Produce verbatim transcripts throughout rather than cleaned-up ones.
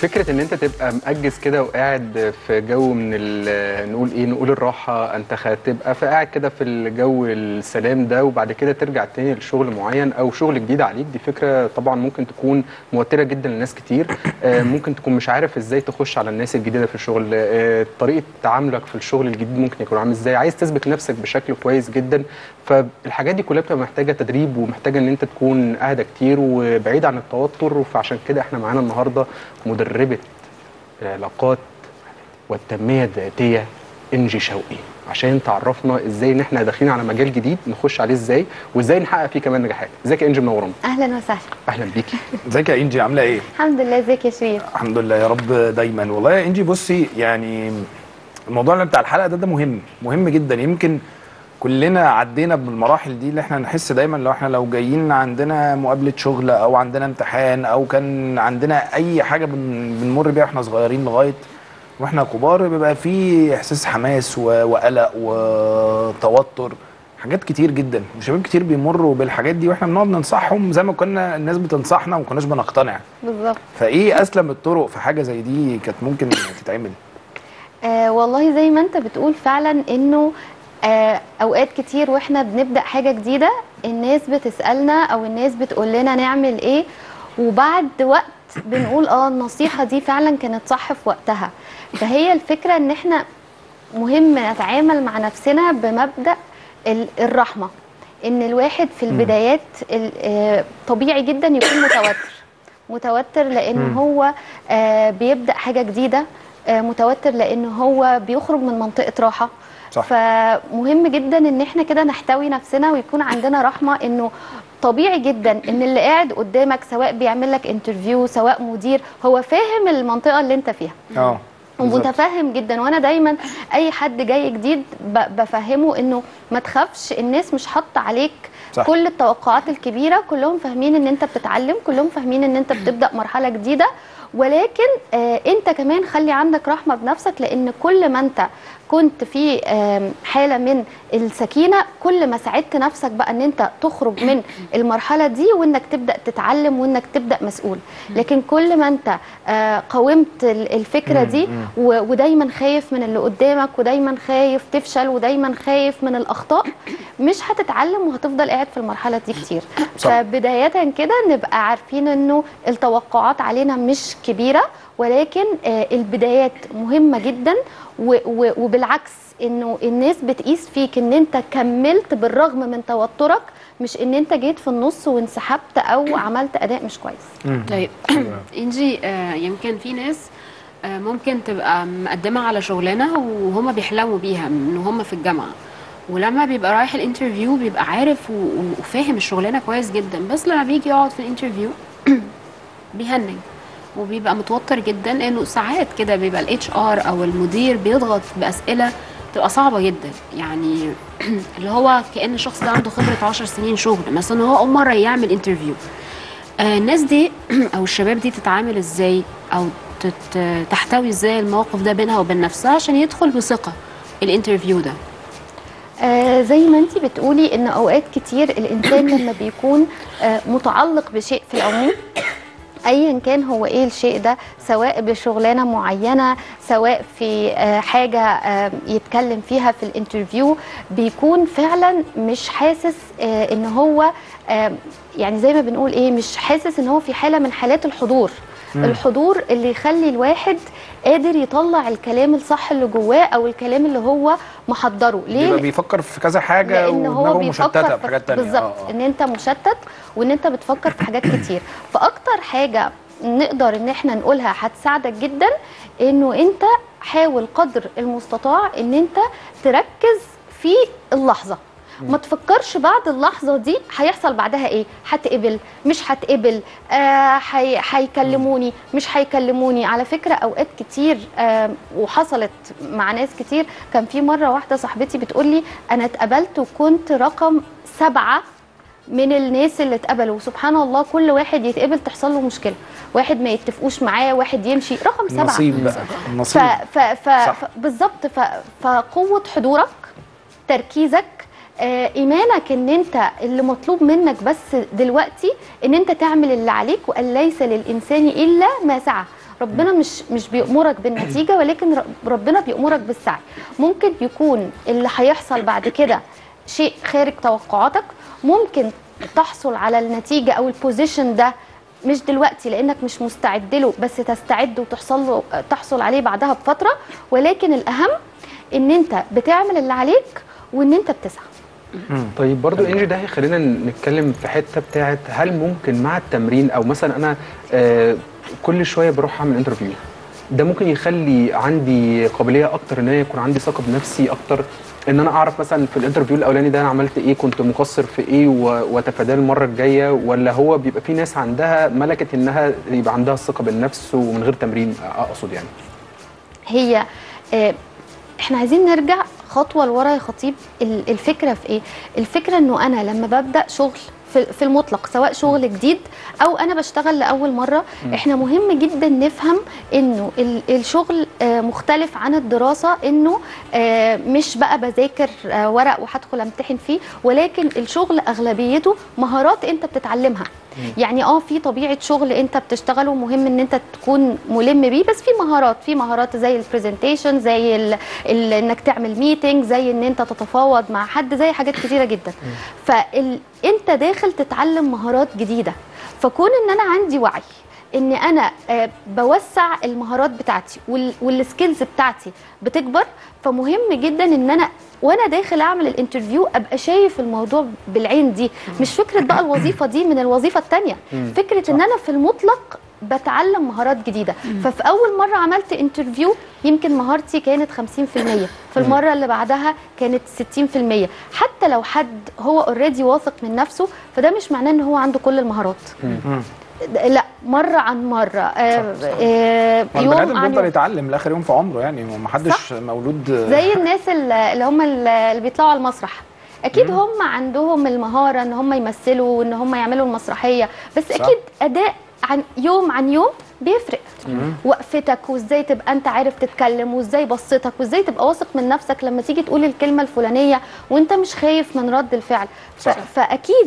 فكره ان انت تبقى مأجز كده وقاعد في جو من نقول ايه نقول الراحه، انت هتبقى قاعد كده في الجو السلام ده وبعد كده ترجع تاني لشغل معين او شغل جديد عليك، دي فكره طبعا ممكن تكون موتره جدا لناس كتير. ممكن تكون مش عارف ازاي تخش على الناس الجديده في الشغل، طريقه تعاملك في الشغل الجديد ممكن يكون عامل ازاي، عايز تثبت نفسك بشكل كويس جدا. فالحاجات دي كلها بتبقى محتاجه تدريب ومحتاجه ان انت تكون اهدى كتير وبعيد عن التوتر. فعشان كده احنا معانا النهارده مدربه العلاقات والتنميه الذاتيه انجي شوقي، عشان تعرفنا ازاي ان احنا داخلين على مجال جديد نخش عليه ازاي وازاي نحقق فيه كمان نجاحات. ازيك يا انجي؟ منورانا. اهلا وسهلا. اهلا بيكي. ازيك يا انجي؟ عامله ايه؟ الحمد لله. ازيك يا شريف؟ الحمد لله يا رب دايما. والله يا انجي بصي، يعني الموضوع اللي بتاع الحلقه ده ده مهم مهم جدا. يمكن كلنا عدينا بالمراحل دي اللي احنا نحس دايما لو احنا لو جايين عندنا مقابله شغل او عندنا امتحان او كان عندنا اي حاجه بن بنمر بيها واحنا صغيرين لغايه واحنا كبار، بيبقى في احساس حماس وقلق وتوتر، حاجات كتير جدا. وشباب كتير بيمروا بالحاجات دي واحنا بنقعد ننصحهم زي ما كنا الناس بتنصحنا وما كناش بنقتنع. بالظبط. فايه اسلم الطرق في حاجه زي دي كانت ممكن تتعمل؟ آه والله زي ما انت بتقول فعلا انه آه اوقات كتير واحنا بنبدا حاجه جديده الناس بتسالنا او الناس بتقول لنا نعمل ايه، وبعد وقت بنقول اه النصيحه دي فعلا كانت صح في وقتها. فهي الفكره ان احنا مهم نتعامل مع نفسنا بمبدا الرحمه، ان الواحد في البدايات طبيعي جدا يكون متوتر متوتر لان هو آه بيبدا حاجه جديده، آه متوتر لان هو بيخرج من منطقه راحه. صح. فمهم جدا ان احنا كده نحتوي نفسنا ويكون عندنا رحمه، انه طبيعي جدا ان اللي قاعد قدامك سواء بيعمل لك انترفيو سواء مدير هو فاهم المنطقه اللي انت فيها. اه ومتفهم جدا. وانا دايما اي حد جاي جديد بفهمه انه ما تخافش، الناس مش حاطه عليك صح. كل التوقعات الكبيره، كلهم فاهمين ان انت بتتعلم، كلهم فاهمين ان انت بتبدا مرحله جديده، ولكن آه انت كمان خلي عندك رحمه بنفسك، لان كل ما انت كنت في آه حاله من السكينه كل ما ساعدت نفسك بقى ان انت تخرج من المرحله دي وانك تبدا تتعلم وانك تبدا مسؤول. لكن كل ما انت آه قاومت الفكره دي ودايما خايف من اللي قدامك ودايما خايف تفشل ودايما خايف من الاخطاء، مش هتتعلم وهتفضل قاعد في المرحله دي كتير. فبدايه كده نبقى عارفين انه التوقعات علينا مش كبيره، ولكن آه البدايات مهمه جدا، وبالعكس انه الناس بتقيس فيك ان انت كملت بالرغم من توترك، مش ان انت جيت في النص وانسحبت او عملت اداء مش كويس. طيب انجي، آه يمكن في ناس آه ممكن تبقى مقدمه على شغلانه وهم بيحلموا بيها من هم في الجامعه، ولما بيبقى رايح الانترفيو بيبقى عارف وفاهم الشغلانه كويس جدا، بس لما بيجي يقعد في الانترفيو بيهنج وبيبقى متوتر جدا، لانه ساعات كده بيبقى الاتش ار او المدير بيضغط باسئله تبقى صعبه جدا، يعني اللي هو كأن الشخص ده عنده خبره عشر سنين شغل مثلا، هو اول مره يعمل انترفيو. آه الناس دي او الشباب دي تتعامل ازاي او تحتوي ازاي الموقف ده بينها وبين نفسها عشان يدخل بثقه الانترفيو ده؟ آه زي ما انتي بتقولي ان اوقات كتير الانسان لما بيكون آه متعلق بشيء في العموم ايا كان هو ايه الشيء ده، سواء بشغلانه معينه سواء في آه حاجه آه يتكلم فيها في الانترفيو، بيكون فعلا مش حاسس آه ان هو آه يعني زي ما بنقول ايه، مش حاسس ان هو في حاله من حالات الحضور. مم. الحضور اللي يخلي الواحد قادر يطلع الكلام الصح اللي جواه او الكلام اللي هو محضره. ليه؟ بيبقى بيفكر في كذا حاجه ودماغه مشتته في حاجات تانية. بالظبط، ان انت مشتت وان انت بتفكر في حاجات كتير. فاكتر حاجه نقدر ان احنا نقولها هتساعدك جدا انه انت حاول قدر المستطاع ان انت تركز في اللحظه، ما تفكرش بعد اللحظه دي هيحصل بعدها ايه، هتقبل مش هتقبل، آه هيكلموني مش هيكلموني. على فكره اوقات كتير آه وحصلت مع ناس كتير. كان في مره واحده صاحبتي بتقول لي انا اتقبلت وكنت رقم سبعه من الناس اللي اتقبلوا، وسبحان الله كل واحد يتقبل تحصل له مشكله، واحد ما يتفقوش معاه، واحد يمشي، رقم سبعه. نصيب بقى، نصيب. ف ف ف بالظبط. فقوه حضورك، تركيزك، آه ايمانك ان انت اللي مطلوب منك بس دلوقتي ان انت تعمل اللي عليك، وان ليس للانسان الا ما سعى، ربنا مش مش بيأمرك بالنتيجه، ولكن ربنا بيأمرك بالسعي. ممكن يكون اللي هيحصل بعد كده شيء خارج توقعاتك، ممكن تحصل على النتيجه او البوزيشن ده مش دلوقتي لانك مش مستعد له، بس تستعد وتحصل له تحصل عليه بعدها بفتره، ولكن الاهم ان انت بتعمل اللي عليك وان انت بتسعى. طيب برضو انجي، ده هيخلينا نتكلم في حته بتاعت هل ممكن مع التمرين، او مثلا انا آه كل شويه بروح اعمل انترفيو، ده ممكن يخلي عندي قابليه اكتر ان انا يكون عندي ثقه بنفسي اكتر، ان انا اعرف مثلا في الانترفيو الاولاني ده انا عملت ايه، كنت مقصر في ايه واتفاداه المره الجايه، ولا هو بيبقى في ناس عندها ملكه انها يبقى عندها الثقه بالنفس ومن غير تمرين اقصد يعني؟ هي آه احنا عايزين نرجع خطوه لورا يا خطيب. الفكره في ايه؟ الفكره انه انا لما ببدا شغل في المطلق، سواء شغل جديد او انا بشتغل لاول مره، احنا مهم جدا نفهم انه الشغل مختلف عن الدراسه، انه مش بقى بذاكر ورق وهدخل امتحن فيه، ولكن الشغل اغلبيته مهارات انت بتتعلمها. يعني اه في طبيعه شغل انت بتشتغله مهم ان انت تكون ملم بيه، بس في مهارات في مهارات زي البرزنتيشن، زي ال ال انك تعمل ميتنج، زي ان انت تتفاوض مع حد، زي حاجات كتيره جدا. فانت داخل تتعلم مهارات جديده، فكون ان انا عندي وعي ان انا بوسع المهارات بتاعتي والسكيلز بتاعتي بتكبر، فمهم جدا ان انا وانا داخل اعمل الانترفيو ابقى شايف الموضوع بالعين دي، مش فكره بقى الوظيفه دي من الوظيفه الثانيه، فكره ان انا في المطلق بتعلم مهارات جديده. ففي اول مره عملت انترفيو يمكن مهارتي كانت خمسين في المية، في المره اللي بعدها كانت ستين في المية. حتى لو حد هو اوريدي واثق من نفسه، فده مش معناه ان هو عنده كل المهارات. لا، مره عن مره. آه آه يوم البني ادم بيفضل يتعلم لاخر يوم في عمره، يعني ما حدش مولود زي الناس اللي هم اللي بيطلعوا على المسرح. اكيد مم. هم عندهم المهاره ان هم يمثلوا وان هم يعملوا المسرحيه، بس صح. اكيد اداء عن يوم عن يوم بيفرق. مم. وقفتك وازاي تبقى انت عارف تتكلم، وازاي بصتك، وازاي تبقى واثق من نفسك لما تيجي تقول الكلمه الفلانيه وانت مش خايف من رد الفعل. صح. فاكيد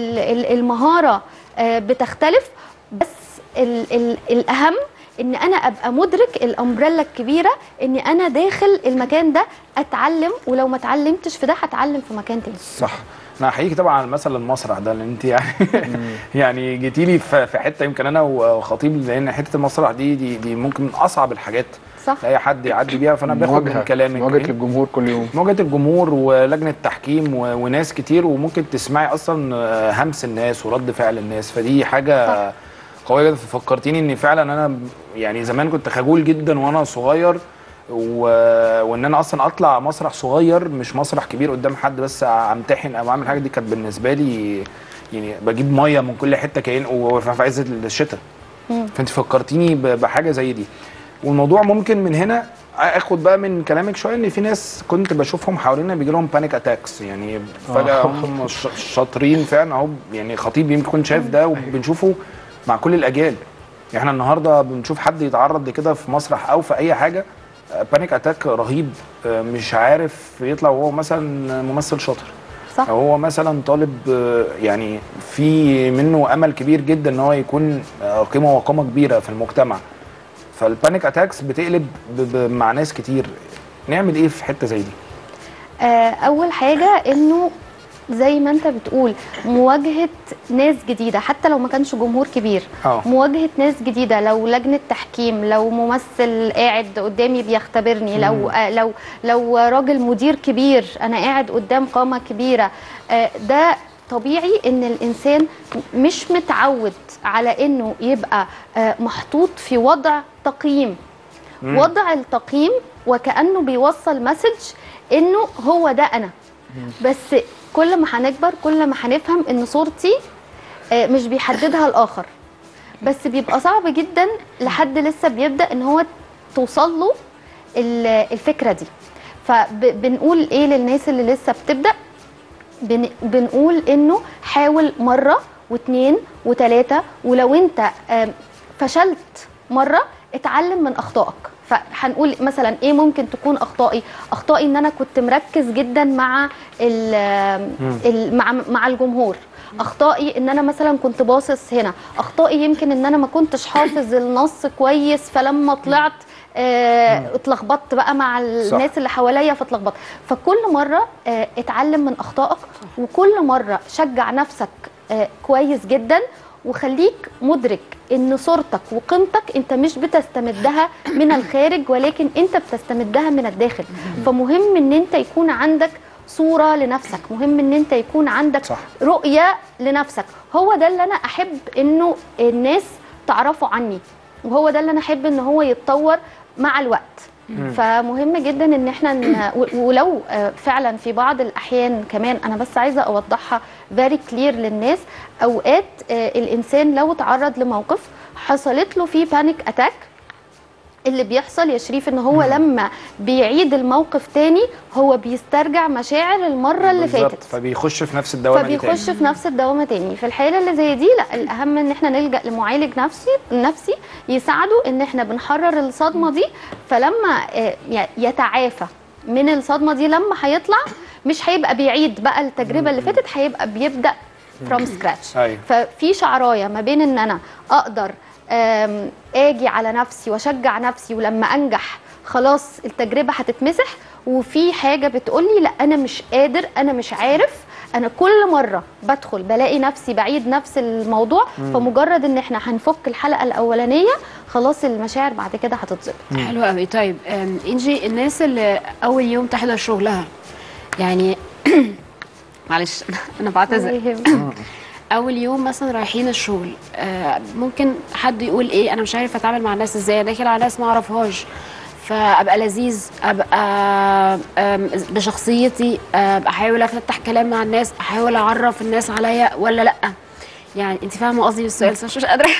المهاره بتختلف، بس ال ال الاهم ان انا ابقى مدرك الامبريلا الكبيره، ان انا داخل المكان ده اتعلم، ولو ما اتعلمتش في ده هتعلم في مكان تاني. صح. انا احييك طبعا على مثل المسرح ده، لان انت يعني يعني جيتي لي في حته يمكن انا وخطيب، لان حته المسرح دي دي, دي ممكن من اصعب الحاجات صح اي حد يعدي بيها. فانا باخد من كلامك مواجهه الجمهور كل يوم، مواجهه الجمهور ولجنه تحكيم وناس كتير، وممكن تسمعي اصلا همس الناس ورد فعل الناس، فدي حاجه صح. قويه جدا. ففكرتيني ان فعلا انا يعني زمان كنت خجول جدا وانا صغير، و... وان انا اصلا اطلع مسرح صغير مش مسرح كبير قدام حد بس امتحن او اعمل حاجه، دي كانت بالنسبه لي يعني بجيب ميه من كل حته كأن وفي عز الشتاء. فانت فكرتيني بحاجه زي دي. والموضوع ممكن من هنا اخد بقى من كلامك شويه، ان في ناس كنت بشوفهم حوالينا بيجي لهم بانيك اتاكس، يعني فجاه هم شاطرين فعلا اهو. يعني خطيب يمكن كنت شايف ده وبنشوفه مع كل الاجيال. احنا النهارده بنشوف حد يتعرض لكده في مسرح او في اي حاجه، بانيك اتاك رهيب، مش عارف يطلع وهو مثلا ممثل شاطر صح. او هو مثلا طالب يعني في منه امل كبير جدا ان هو يكون قيمه وقامه كبيره في المجتمع. فالبانيك اتاكس بتقلب مع ناس كتير. نعمل ايه في حته زي دي؟ اول حاجه انه زي ما انت بتقول مواجهه ناس جديده، حتى لو ما كانش جمهور كبير. أوه. مواجهه ناس جديده، لو لجنه تحكيم، لو ممثل قاعد قدامي بيختبرني، لو آه لو لو راجل مدير كبير انا قاعد قدام قامه كبيره، آه ده طبيعي ان الانسان مش متعود على انه يبقى آه محطوط في وضع تقييم. مم. وضع التقييم وكانه بيوصل مسج انه هو ده انا. مم. بس كل ما هنكبر كل ما هنفهم ان صورتي مش بيحددها الاخر، بس بيبقى صعب جدا لحد لسه بيبدا ان هو توصل له الفكره دي. فبنقول ايه للناس اللي لسه بتبدا؟ بنقول انه حاول مره واثنين وثلاثه، ولو انت فشلت مره اتعلم من اخطائك. فهنقول مثلا ايه ممكن تكون اخطائي؟ اخطائي ان انا كنت مركز جدا مع ال مع مع الجمهور، اخطائي ان انا مثلا كنت باصص هنا، اخطائي يمكن ان انا ما كنتش حافظ النص كويس، فلما طلعت آه اتلخبطت بقى مع الناس صح. اللي حواليا فاتلخبطت. فكل مره آه اتعلم من اخطائك، وكل مره شجع نفسك آه كويس جدا، وخليك مدرك ان صورتك وقيمتك انت مش بتستمدها من الخارج، ولكن انت بتستمدها من الداخل. فمهم ان انت يكون عندك صورة لنفسك، مهم ان انت يكون عندك صح. رؤية لنفسك. هو ده اللي انا احب انه الناس تعرفه عني، وهو ده اللي انا احب ان هو يتطور مع الوقت. فمهم جدا ان احنا ن... ولو فعلا في بعض الاحيان كمان، انا بس عايزه اوضحها فيري كلير للناس، اوقات الانسان لو تعرض لموقف حصلت له فيه بانيك اتاك، اللي بيحصل يا شريف ان هو لما بيعيد الموقف تاني هو بيسترجع مشاعر المره اللي بالظبط. فاتت، فبيخش في نفس الدوامه دي تاني. فبيخش في نفس الدوامه تاني. في الحاله اللي زي دي لا، الاهم ان احنا نلجا لمعالج نفسي نفسي يساعده ان احنا بنحرر الصدمه دي، فلما يتعافى من الصدمه دي لما هيطلع مش هيبقى بيعيد بقى التجربه اللي فاتت، هيبقى بيبدا فروم سكراتش. ففي شعرايه ما بين ان انا اقدر اجي على نفسي واشجع نفسي، ولما انجح خلاص التجربه هتتمسح، وفي حاجه بتقولي لا انا مش قادر، انا مش عارف، انا كل مره بدخل بلاقي نفسي بعيد نفس الموضوع. مم. فمجرد ان احنا هنفك الحلقه الاولانيه خلاص المشاعر بعد كده هتتظبط. حلو قوي. طيب انجي، الناس اللي اول يوم تحضر شغلها يعني معلش انا بعتذر اول يوم مثلا رايحين الشغل، آه ممكن حد يقول ايه، انا مش عارف اتعامل مع الناس ازاي، داخل على ناس ما اعرفهاش، فابقى لذيذ، ابقى بشخصيتي، ابقى احاول افتح كلام مع الناس، احاول اعرف الناس عليا ولا لا؟ يعني انت فاهمه قصدي بالسؤال، مش مش قادره.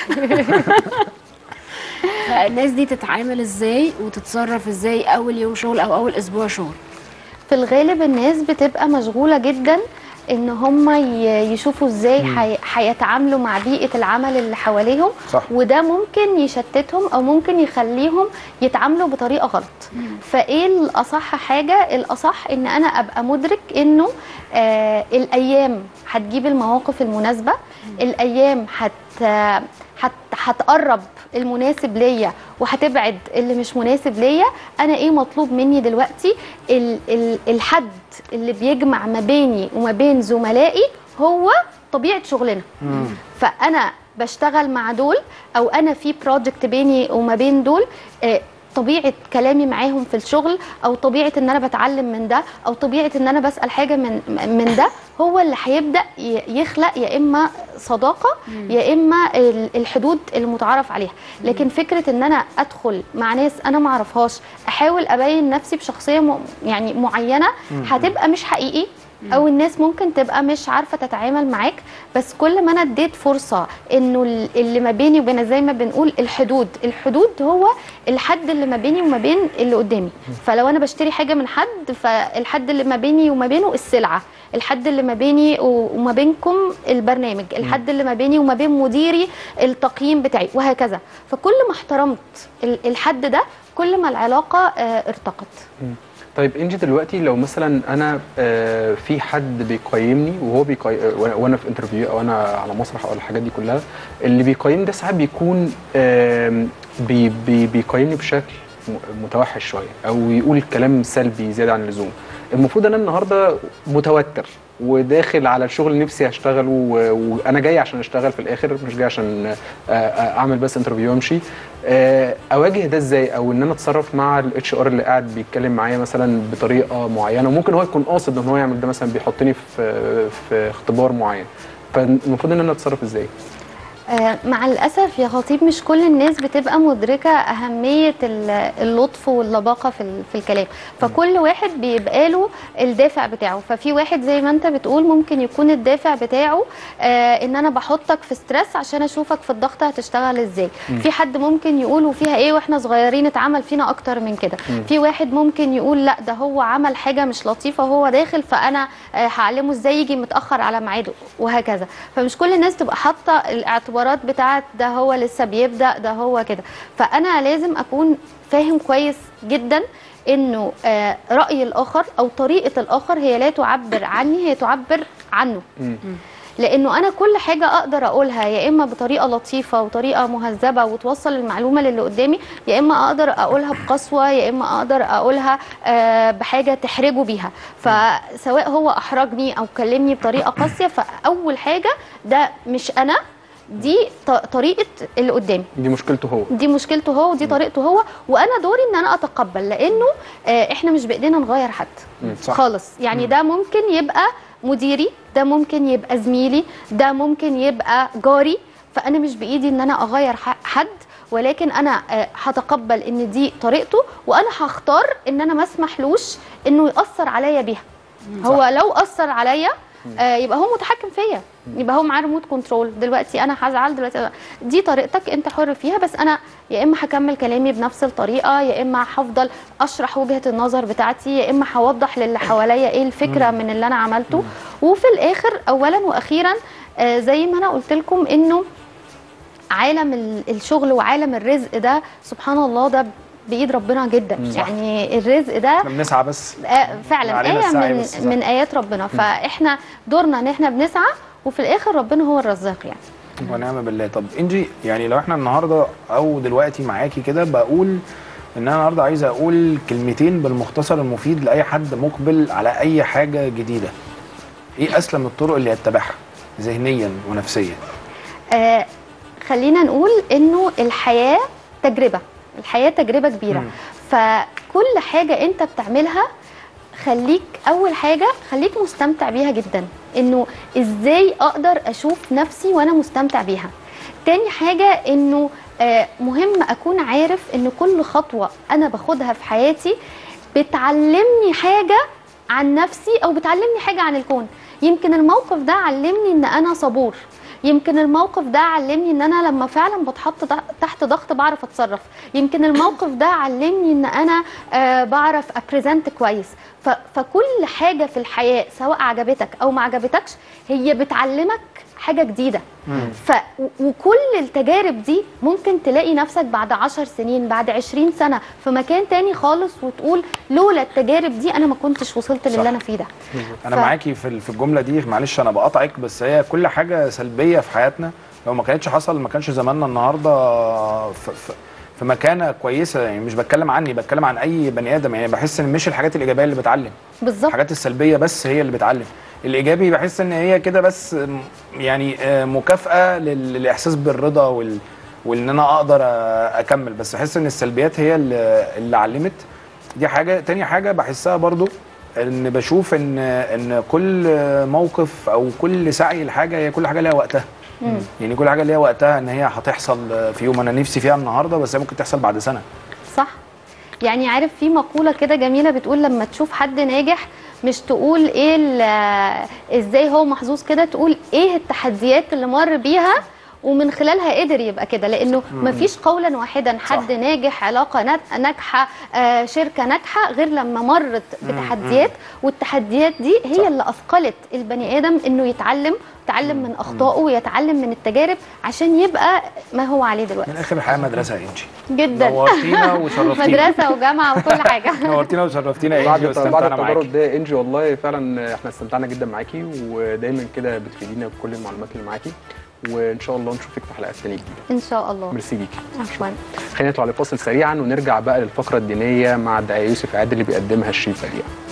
فالناس دي تتعامل ازاي وتتصرف ازاي اول يوم شغل او اول اسبوع شغل؟ في الغالب الناس بتبقى مشغوله جدا ان هم يشوفوا ازاي هيتعاملوا مع بيئه العمل اللي حواليهم. صح. وده ممكن يشتتهم او ممكن يخليهم يتعاملوا بطريقه غلط. مم. فايه الاصح حاجه؟ الاصح ان انا ابقى مدرك انه آه الايام هتجيب المواقف المناسبه. مم. الايام هت هت هتقرب المناسب ليا وهتبعد اللي مش مناسب ليا. انا ايه مطلوب مني دلوقتي؟ ال ال الحد اللي بيجمع ما بيني وما بين زملائي هو طبيعه شغلنا. مم. فانا بشتغل مع دول، او انا في بروجكت بيني وما بين دول، آه طبيعه كلامي معاهم في الشغل، او طبيعه ان انا بتعلم من ده، او طبيعه ان انا بسال حاجه من من ده، هو اللي هيبدا يخلق يا اما صداقه يا اما الحدود المتعارف عليها. لكن فكره ان انا ادخل مع ناس انا ما اعرفهاش، احاول ابين نفسي بشخصيه م... يعني معينه، هتبقى مش حقيقي، او الناس ممكن تبقى مش عارفه تتعامل معاك. بس كل ما انا اديت فرصه انه اللي ما بيني وبين، زي ما بنقول الحدود، الحدود هو الحد اللي ما بيني وما بين اللي قدامي. فلو انا بشتري حاجه من حد، فالحد اللي ما بيني وما بينه السلعه، الحد اللي ما بيني وما بينكم البرنامج، الحد اللي ما بيني وما بين مديري التقييم بتاعي، وهكذا. فكل ما احترمت الحد ده كل ما العلاقه ارتقت. طيب انجي، دلوقتي لو مثلا انا آه في حد بيقيمني وهو بيقي... وانا في انترفيو او انا على مسرح او الحاجات دي كلها، اللي بيقيمني ده ساعات بيكون آه بي بي بيقيمني بشكل متوحش شويه، او يقول كلام سلبي زياده عن اللزوم. المفروض انا النهارده متوتر وداخل على الشغل نفسي اشتغله، وانا جاي عشان اشتغل في الاخر، مش جاي عشان اعمل بس انترفيو وامشي. اواجه ده ازاي؟ او ان انا اتصرف مع الاتش ار اللي قاعد بيتكلم معايا مثلا بطريقه معينه، وممكن هو يكون قاصد ان هو يعمل ده، مثلا بيحطني في في اختبار معين، فالمفروض ان انا اتصرف ازاي؟ آه مع الأسف يا خطيب مش كل الناس بتبقى مدركة أهمية اللطف واللباقة في, في الكلام. فكل واحد بيبقى له الدافع بتاعه. ففي واحد زي ما انت بتقول ممكن يكون الدافع بتاعه آه ان انا بحطك في ستريس عشان اشوفك في الضغط هتشتغل ازاي. م. في حد ممكن يقول وفيها ايه واحنا صغيرين اتعمل فينا اكتر من كده. في واحد ممكن يقول لا ده هو عمل حاجة مش لطيفة وهو داخل، فانا آه هعلمه ازاي يجي متأخر على ميعاده، وهكذا. فمش كل الناس تبقى حاطة الاعتبار بتاعت ده هو لسه بيبدأ، ده هو كده. فأنا لازم أكون فاهم كويس جدا إنه آه رأي الآخر أو طريقة الآخر هي لا تعبر عني، هي تعبر عنه. لانه انا كل حاجه اقدر اقولها يا اما بطريقه لطيفه وطريقه مهذبه وتوصل المعلومه للي قدامي، يا اما اقدر اقولها بقسوه، يا اما اقدر اقولها آه بحاجه تحرجه بيها. فسواء هو احرجني او كلمني بطريقه قاسيه، فاول حاجه ده مش انا، دي طريقه اللي قدامي، دي مشكلته هو، دي مشكلته هو ودي طريقته هو، وانا دوري ان انا اتقبل، لانه آه احنا مش بايدينا نغير حد صح. خالص. يعني مم. ده ممكن يبقى مديري، ده ممكن يبقى زميلي، ده ممكن يبقى جاري، فانا مش بايدي ان انا اغير حد، ولكن انا آه هتقبل ان دي طريقته، وانا هختار ان انا ما اسمحلوش انه ياثر عليا بيها. صح. هو لو اثر عليا آه يبقى هو متحكم فيا، يبقى هو معاه ريموت كنترول، دلوقتي انا هزعل، دلوقتي دي طريقتك انت حر فيها، بس انا يا اما هكمل كلامي بنفس الطريقه، يا اما هفضل اشرح وجهه النظر بتاعتي، يا اما هوضح للي حواليا ايه الفكره من اللي انا عملته. وفي الاخر اولا واخيرا آه زي ما انا قلت لكم انه عالم الشغل وعالم الرزق ده سبحان الله ده بايد ربنا جدا. صح. يعني الرزق ده بنسعى بس آه فعلا ايه من بس من ايات ربنا، فاحنا دورنا ان احنا بنسعى وفي الاخر ربنا هو الرزاق يعني. ونعم بالله. طب انجي، يعني لو احنا النهارده او دلوقتي معاكي كده بقول ان انا النهارده عايز اقول كلمتين بالمختصر المفيد لاي حد مقبل على اي حاجه جديده، ايه اسلم الطرق اللي يتبعها ذهنيا ونفسيا؟ آه خلينا نقول انه الحياه تجربه، الحياه تجربه كبيره. م. فكل حاجه انت بتعملها خليك اول حاجه خليك مستمتع بيها جدا، انه ازاي اقدر اشوف نفسي وانا مستمتع بيها. تاني حاجه انه آه مهم اكون عارف ان كل خطوه انا باخدها في حياتي بتعلمني حاجه عن نفسي او بتعلمني حاجه عن الكون. يمكن الموقف ده علمني ان انا صبور، يمكن الموقف ده علمني ان انا لما فعلا بتحط تحت ضغط بعرف اتصرف، يمكن الموقف ده علمني ان انا آه بعرف ابريزنت كويس. فكل حاجه في الحياه سواء عجبتك او ما عجبتكش هي بتعلمك حاجه جديده. ف وكل التجارب دي ممكن تلاقي نفسك بعد عشر سنين بعد عشرين سنه في مكان تاني خالص وتقول لولا التجارب دي انا ما كنتش وصلت للي انا فيه ده. انا ف... معاكي في في الجمله دي، معلش انا بقاطعك، بس هي كل حاجه سلبيه في حياتنا لو ما كانتش حصل ما كانش زماننا النهارده في, في في مكانه كويسه. يعني مش بتكلم عني، بتكلم عن اي بني ادم. يعني بحس ان مش الحاجات الايجابيه اللي بتعلم، بالظبط، الحاجات السلبيه بس هي اللي بتعلم. الايجابي بحس ان هي كده بس يعني مكافاه للاحساس بالرضا وال وان انا اقدر اكمل، بس بحس ان السلبيات هي اللي, اللي علمت. دي حاجه. تاني حاجه بحسها برضو ان بشوف ان ان كل موقف او كل سعي لحاجه هي كل حاجه ليها وقتها. مم. يعني كل حاجه ليها وقتها، ان هي هتحصل في يوم انا نفسي فيها النهارده بس هي ممكن تحصل بعد سنه. صح. يعني عارف في مقوله كده جميله بتقول لما تشوف حد ناجح مش تقول ايه ازاي هو محظوظ كده، تقول ايه التحديات اللي مر بيها ومن خلالها قدر يبقى كده، لانه مفيش قولا واحدا حد صح. ناجح، علاقه ناجحه، آه شركه ناجحه غير لما مرت بتحديات، والتحديات دي هي صح. اللي اثقلت البني ادم انه يتعلم يتعلم من اخطائه ويتعلم من التجارب عشان يبقى ما هو عليه دلوقتي. من الاخر الحياه مدرسه يا انجي. جدا. نورتينا وشرفتينا. مدرسه وجامعه وكل حاجه. نورتينا وشرفتينا يا انجي واستمتعنا معاكي. بعد التجارب دي انجي والله فعلا احنا استمتعنا جدا معاكي، ودايما كده بتفيدينا بكل المعلومات اللي معاكي، وان شاء الله نشوفك في حلقات ثانيه جديده ان شاء الله. ميرسي بيكي. عفوا. خلينا نطلع لفاصل سريعا ونرجع بقى للفقره الدينيه مع الداعيه يوسف عادل اللي بيقدمها الشريف بديع.